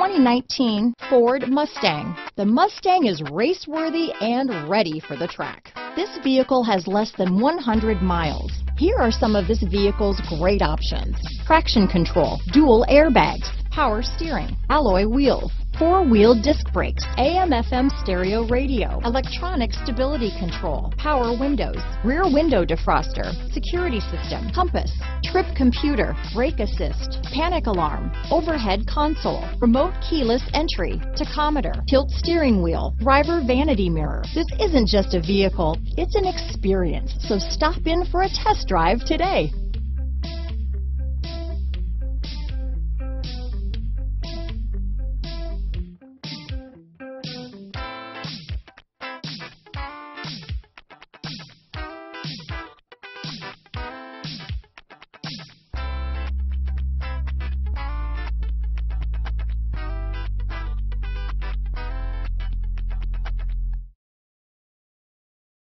2019 Ford Mustang. The Mustang is race-worthy and ready for the track. This vehicle has less than 100 miles. Here are some of this vehicle's great options: traction control, dual airbags, power steering, alloy wheels, four-wheel disc brakes, AM/FM stereo radio, electronic stability control, power windows, rear window defroster, security system, compass, trip computer, brake assist, panic alarm, overhead console, remote keyless entry, tachometer, tilt steering wheel, driver vanity mirror. This isn't just a vehicle, it's an experience. So stop in for a test drive today.